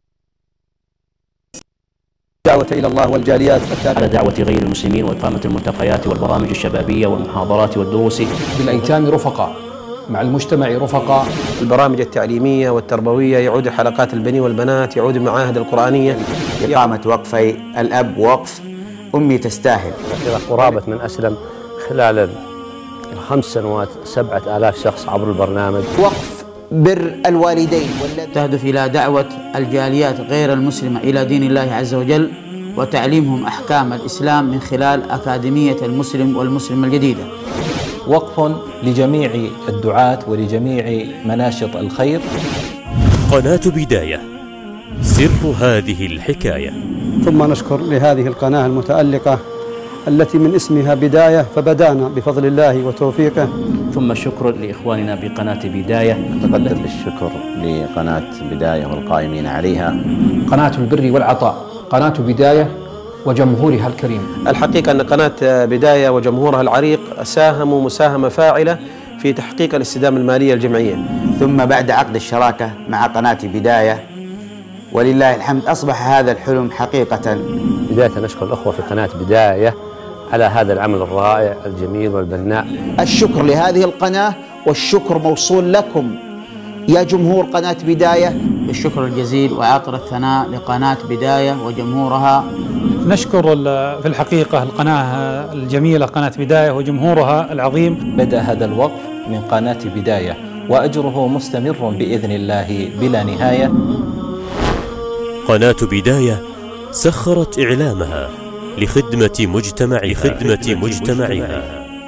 S23: دعوة إلى الله والجاليات
S11: على دعوة غير المسلمين وإقامة الملتقيات والبرامج الشبابية والمحاضرات والدروس
S14: بالأيتام رفقاء
S22: مع المجتمع رفقاء.
S3: البرامج التعليمية والتربوية، يعود حلقات البنين والبنات، يعود المعاهد القرآنية.
S12: إقامة وقفي الأب وقف أمي تستاهل.
S15: قرابة من أسلم خلال الخمس سنوات سبعة آلاف شخص عبر البرنامج.
S12: وقف بر الوالدين
S24: تهدف إلى دعوة الجاليات غير المسلمة إلى دين الله عز وجل وتعليمهم أحكام الإسلام من خلال أكاديمية المسلم والمسلمة الجديدة.
S22: وقف لجميع الدعاة ولجميع مناشط الخير.
S25: قناة بداية، سر هذه الحكاية.
S26: ثم نشكر لهذه القناة المتألقة التي من اسمها بداية فبدانا بفضل الله وتوفيقه.
S22: ثم شكر لإخواننا بقناة بداية.
S27: أتقدم بالشكر لقناة بداية والقائمين عليها.
S22: قناة البر والعطاء، قناة بداية وجمهورها الكريم.
S3: الحقيقة أن قناة بداية وجمهورها العريق ساهموا مساهمة فاعلة في تحقيق الاستدامة المالية الجمعية.
S12: ثم بعد عقد الشراكة مع قناة بداية ولله الحمد أصبح هذا الحلم حقيقة.
S25: بداية نشكر الأخوة في قناة بداية على هذا العمل الرائع الجميل والبناء.
S12: الشكر لهذه القناة والشكر موصول لكم يا جمهور قناة بداية.
S24: الشكر الجزيل وعاطر الثناء لقناة بداية وجمهورها.
S8: نشكر في الحقيقة القناة الجميلة قناة بداية وجمهورها العظيم.
S22: بدأ هذا الوقف من قناة بداية وأجره مستمر بإذن الله بلا نهاية.
S25: قناة بداية سخرت إعلامها لخدمة مجتمع خدمة مجتمعها.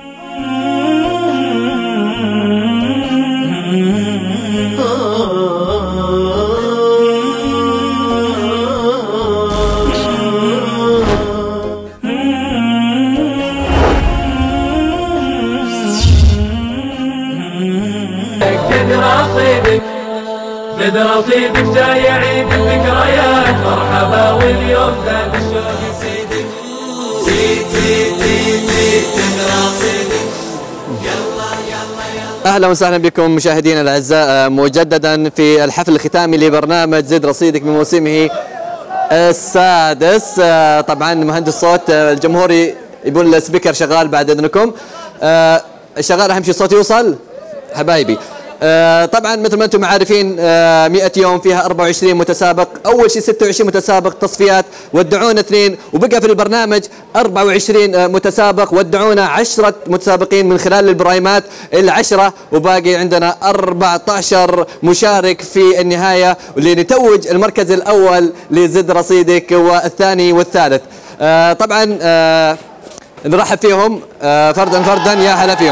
S1: زد رصيدك جاي عيد الذكريات مرحبا واليوم زاد الشوق يزيدك. زيد زيد زيد زيد زد رصيدك. يلا يلا يلا.
S7: اهلا وسهلا بكم مشاهدينا الاعزاء مجددا في الحفل الختامي لبرنامج زد رصيدك من موسمه السادس. طبعا مهندس الصوت الجمهوري يقول السبيكر شغال بعد اذنكم. شغال، اهم شيء الصوت يوصل حبايبي. آه طبعا مثل ما انتم عارفين آه مئة يوم فيها أربعة وعشرين متسابق، اول شيء ستة وعشرين متسابق تصفيات ودعونا اثنين، وبقى في البرنامج أربعة وعشرين آه متسابق ودعونا عشرة متسابقين من خلال البرايمات العشرة، وباقي عندنا أربعة عشر مشارك في النهاية لنتوج المركز الاول لزد رصيدك والثاني والثالث. آه طبعا آه نرحب فيهم آه فردا فردا. يا هلا فيهم.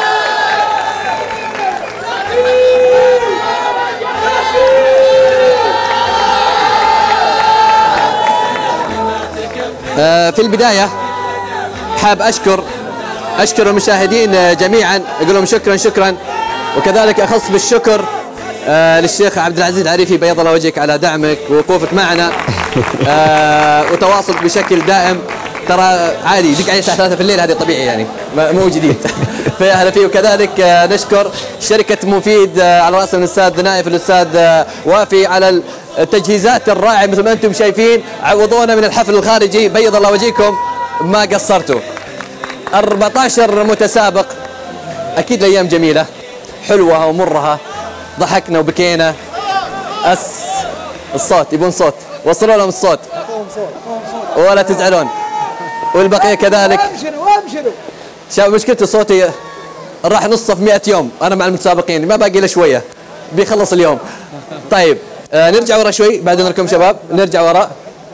S7: في البداية حاب أشكر أشكر المشاهدين جميعا، أقول لهم شكرا شكرا، وكذلك أخص بالشكر للشيخ عبد العزيز العريفي بيض الله وجهك على دعمك ووقوفك معنا وتواصلك بشكل دائم. ترى عادي دق علي الساعة ثلاثة في الليل، هذه طبيعي يعني مو جديد. فيا هلا فيه. وكذلك نشكر شركة مفيد على رأس الأستاذ نايف الأستاذ وافي على التجهيزات الرائعة مثل ما أنتم شايفين. عوضونا من الحفل الخارجي، بيض الله وجهكم ما قصرتوا. أربعة عشر متسابق، أكيد الأيام جميلة حلوها ومرها، ضحكنا وبكينا. أس الصوت يبون صوت، وصلوا لهم الصوت ولا تزعلون، والبقية كذلك. شاف مشكلتي صوتي راح نصه في مئة يوم، أنا مع المتسابقين ما باقي له شوية بيخلص اليوم. طيب آه نرجع ورا شوي بعد إذنكم شباب، نرجع ورا.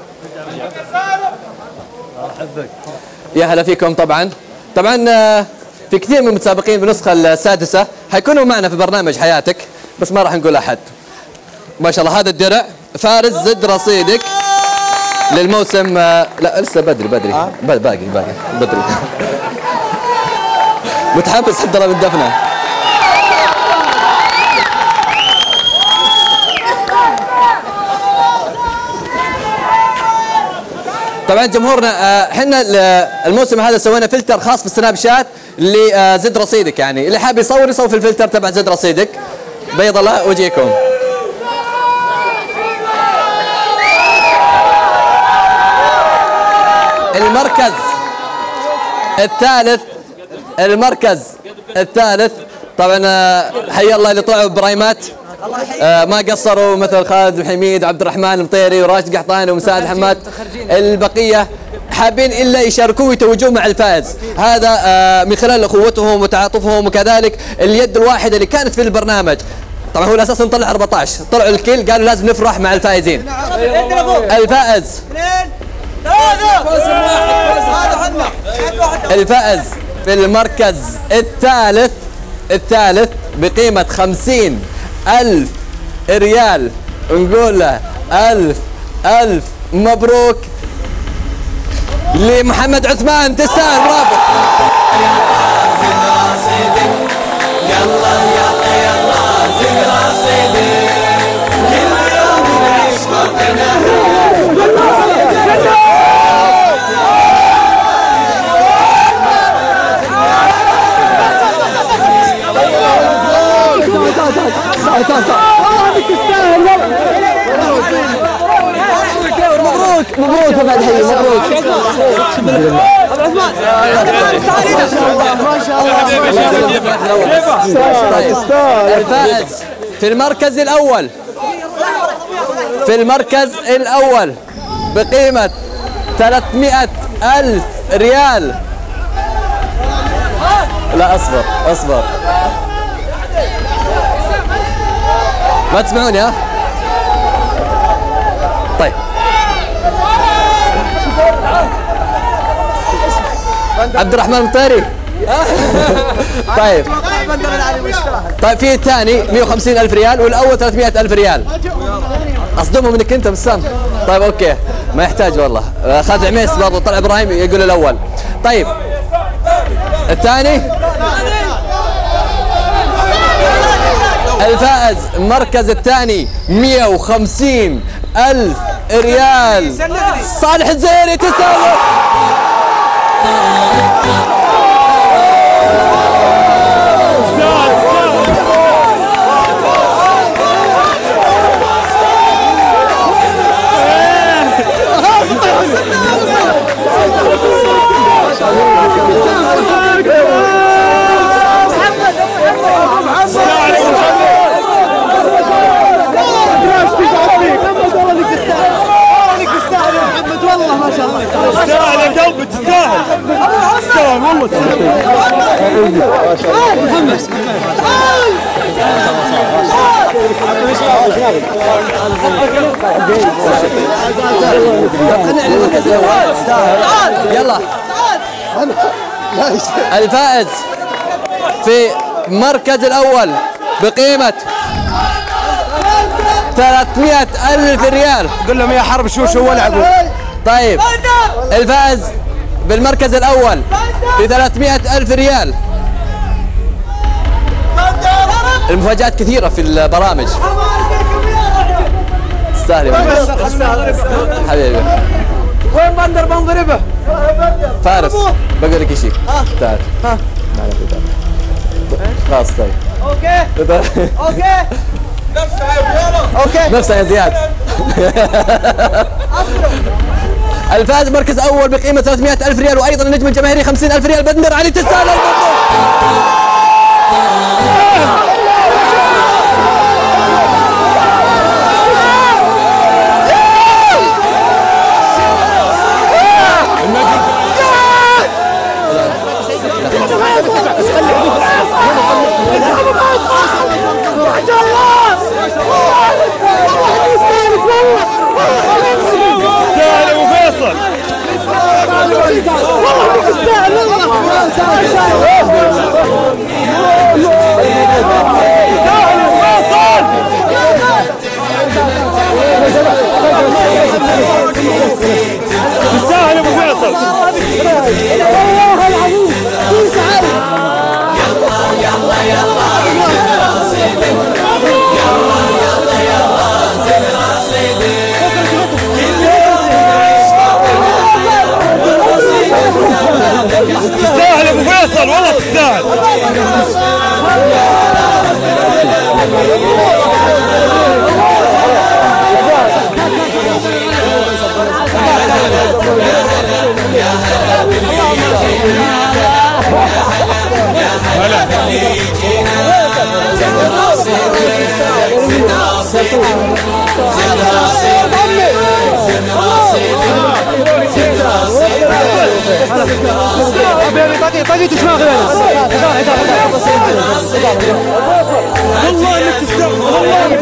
S7: يا هلا فيكم. طبعا طبعا آه في كثير من المتسابقين بالنسخة السادسة حيكونوا معنا في برنامج حياتك، بس ما راح نقول أحد. ما شاء الله هذا الدرع فارس زد رصيدك للموسم. آه لا لسه بدري بدري آه؟ باقي باقي بدري. متحمس حتى الله من دفنه. طبعا جمهورنا احنا الموسم هذا سوينا فلتر خاص في السناب شات لزد رصيدك، يعني اللي حاب يصور يصور في الفلتر تبع زد رصيدك. بيض الله وجهكم. المركز الثالث المركز الثالث طبعا حي الله اللي طلعوا برايمات آه ما قصروا، مثل خالد الحميد وعبد الرحمن المطيري وراشد قحطاني ومساعد حماد. البقيه حابين الا يشاركون ويتوجون مع الفائز هذا آه من خلال اخوتهم وتعاطفهم، وكذلك اليد الواحده اللي كانت في البرنامج. طبعا هو الاساس نطلع أربعة عشر، طلعوا الكل قالوا لازم نفرح مع الفائزين. الفائز الفائز في المركز الثالث الثالث بقيمة خمسين ألف ريال، نقول له ألف ألف مبروك لمحمد عثمان. تستاهل، برافو.
S18: يلا يلا يلا زق رصيدك، كل يوم نعيش وطننا.
S7: مبروك مبروك يا بعد حي، مبروك. ما شاء الله. الفائز في المركز الأول في المركز الأول بقيمة ثلاثمئة ألف ريال. لا اصبر اصبر ما تسمعوني ها؟ طيب عبد الرحمن المطيري. طيب طيب في الثاني مئة وخمسين ألف ريال والأول ثلاثمئة ألف ريال. أصدمهم منك أنت بسام. طيب أوكي ما يحتاج والله. خالد عميس برضه طلع إبراهيم يقول الأول. طيب الثاني الفائز المركز الثاني مئة وخمسين ألف ريال صالح الزهيري. تسأل
S18: تستاهل يا دوب تستاهل تستاهل والله
S7: يلا الفائز في المركز الأول بقيمة ثلاثمئة ألف ريال.
S9: قل لهم يا حرب شوشو ولعبوا.
S7: طيب الفائز بالمركز الأول بثلاثمئة ألف ريال. المفاجآت كثيرة في البرامج. تستاهل يا حبيبي.
S18: وين بندر بنضربه؟
S7: فارس بقول لك شيء. تعال خلاص طيب
S18: اوكي اوكي
S7: اوكي نفسها يا زياد. الفائز مركز اول بقيمه ثلاثمئة ألف ريال وايضا النجم الجماهيري خمسين ألف ريال بندر علي. تستاهل.
S18: تستاهل ابو فيصل والله تستاهل والله تستاهل ابو فيصل والله العظيم. يلا يلا يلا تستاهل ابو فيصل والله تستاهل.
S5: ابي طاقي طاقي تشماغ والله انك تستوعب والله انك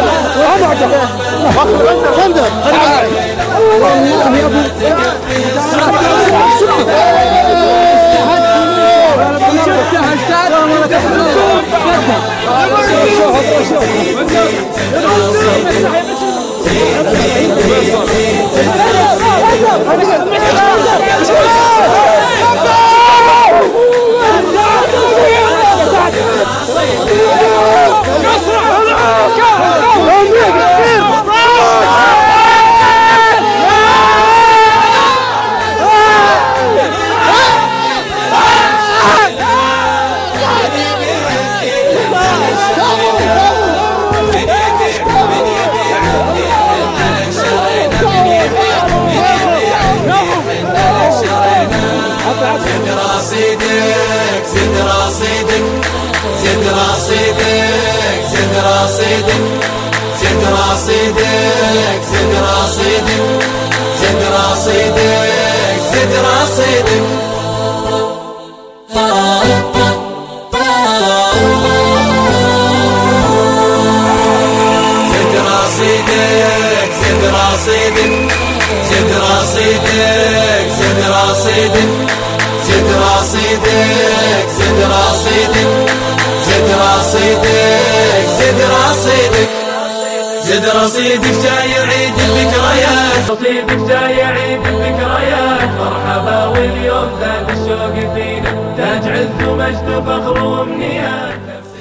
S1: زد رصيدك جاي يعيد الذكريات، رصيدك جاي يعيد الذكريات، مرحبا واليوم زاد الشوق فينا، تاج عز ومجد وفخر وامنيات.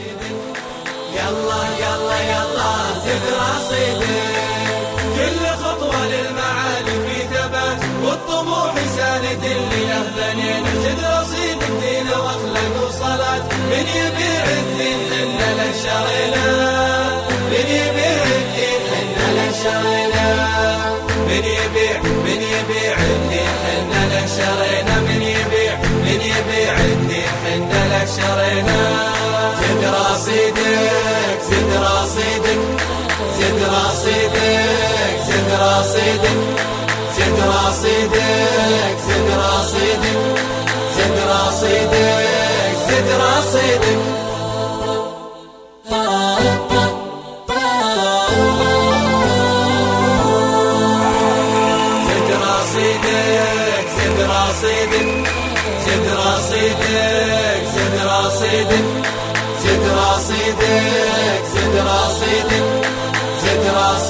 S1: يلا يلا يلا زد رصيدك، كل خطوة للمعالي في ثبات، والطموح يساند اللي له بنينا، زد رصيدك دين واخلاق وصلاة، من يبيع الدين حنا له شرينا، من يبيع الدين حنا له شرينا، من يبيع من يبيع الدين حنا له شرينا، من يبيع من يبيع الدين حنا له شرينا. زد رصيدك زد رصيدك زد رصيدك زد رصيدك زد رصيدك زد رصيدك زد رصيدك زد رصيدك. زد رصيدك زد رصيدك زد رصيدك زد رصيدك زد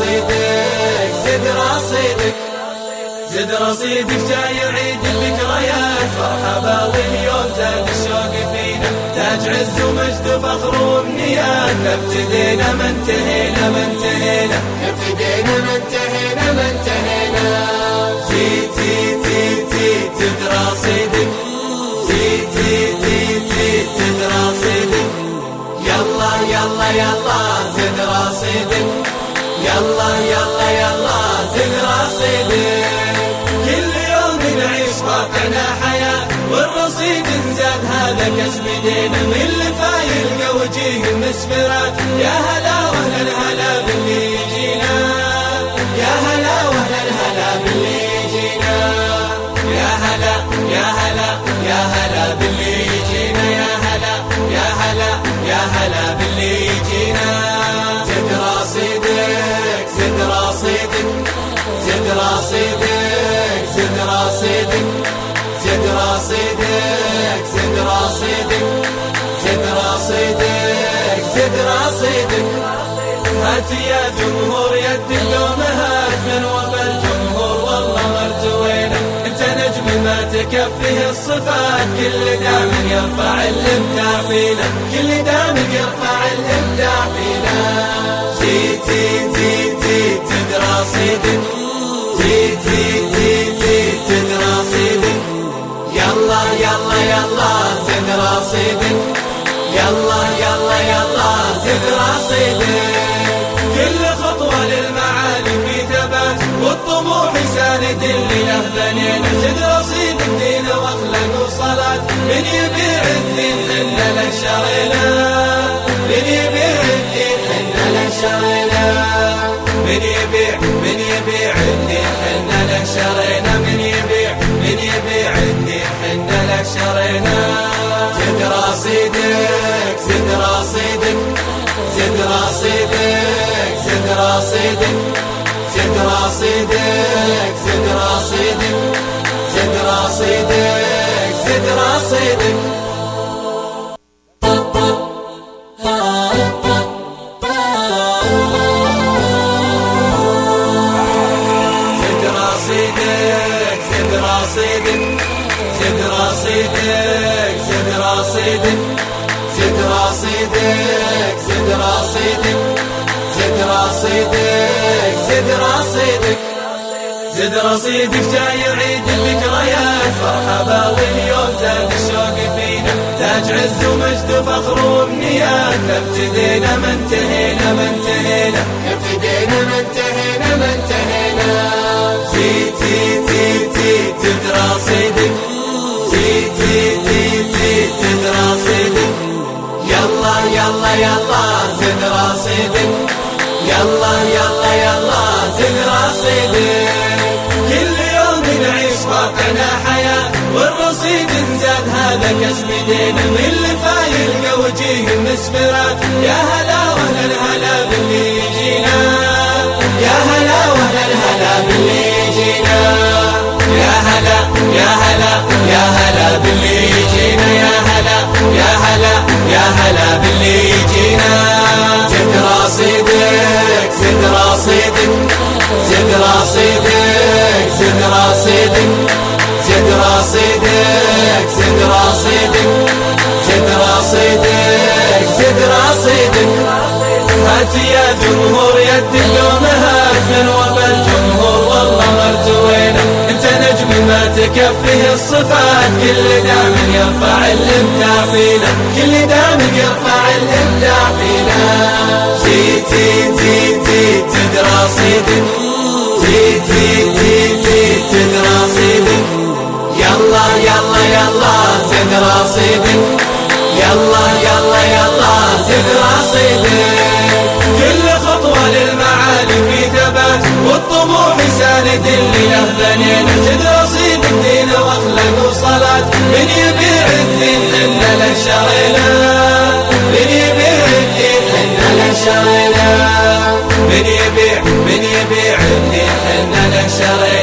S1: رصيدك زد رصيدك زد رصيدك جاي يعيد الذكريات، مرحبا واليوم زاد الشوق فينا، تاج عز ومجد وفخر وامنيات، ابتدينا ما انتهينا ما انتهينا ابتدينا ما انتهينا ما انتهينا. زيد زيد زيد زيد زد رصيدك، زيد زيد زيد زيد زد رصيدك، يلا يلا يلا زد رصيدك، يلا يلا يلا زد رصيدك. كل يوم نعيش واقعنا حياة، والرصيد نزاد هذا كسب دينا، من اللي فايلقى وجيه المسفرات، يا هلا وهلا الهلا باللي يجينا، يا هلا وهلا الهلا باللي يجينا، يا هلا يا هلا يا هلا باللي يجينا، يا هلا يا هلا يا هلا باللي يجينا. زد رصيدك زد رصيدك زد رصيدك زد رصيدك زد رصيدك زد رصيدك زد رصيدك زد رصيدك. هات يا جمهور يدك لو مهات، من وفى الجمهور والله مرتوينا، انت نجم ما تكفيه الصفات، كل دام يرفع الابداع فينا، كل دام يرفع الابداع فينا. زيد زيد زيد زيد زد رصيدك، زيد زيد زيد زيد زد رصيدك، يلا يلا يلا زد رصيدك، يلا يلا يلا زد رصيدك. كل خطوة للمعالي في ثبات، والطموح يساند اللي له بنينا، زد رصيدك دين واخلاق وصلاة، من يبيع الدين حنا له شرينا، من يبيع الدين حنا له شرينا، من يبيع من يبيع الدين حنا له شرينا، من يبيع من
S18: من يبيع الدين حنا له شرينا. زد رصيدك زد رصيدك زد رصيدك زد رصيدك زد رصيدك زد رصيدك زد رصيدك زد رصيدك. زد رصيدك زد رصيدك زد رصيدك زد رصيدك زد رصيدك زد رصيدك زد رصيدك زد رصيدك. زد رصيدك جاي عيد الذكريات مرحبا واليوم زاد الشوق فينا. تاج عز ومجد وفخر وامنيات. ابتدينا ما انتهينا ما انتهينا ابتدينا ما انتهينا ما انتهينا. زيد زيد زيد زيد زد رصيدك زيد زيد زيد زيد زد رصيدك. يلا يلا يلا زد رصيدك يلا يلا يلا زد رصيدك. كل يوم نعيش واقعنا حياة والرصيد نزاد هذا كسب ايدينا. اللي فايلقى وجيه المسفرات. يا هلا وهلا الهلا باللي يجينا. يا هلا وهلا الهلا باللي يجينا. يا هلا يا هلا يا هلا باللي يجينا. يا هلا يا هلا يا هلا باللي يجينا. زد رصيدك زد رصيدك زد رصيدك زد رصيدك زد رصيدك زد رصيدك زد رصيدك زد رصيدك. هات يا جمهور يد اليوم هات من وفى الجمهور والله مرتوينا. انت نجم ما تكفيه الصفات. كل دام يرفع الابداع فينا. كل دام يرفع الابداع فينا. زيد زيد زيد زيد زد رصيدك زيد زيد زيد زيد زد رصيدك. يلا يلا يلا زد رصيدك يلا يلا يلا زد رصيدك. كل خطوة للمعالي في ثبات والطموح ساند اللي له بنينا. زد رصيدك دين واخلاق وصلاة. من يبيع الدين حنا له شرينا. من يبيع الدين حنا له شرينا. من يبيع من يبيع الدين حنا له شرينا.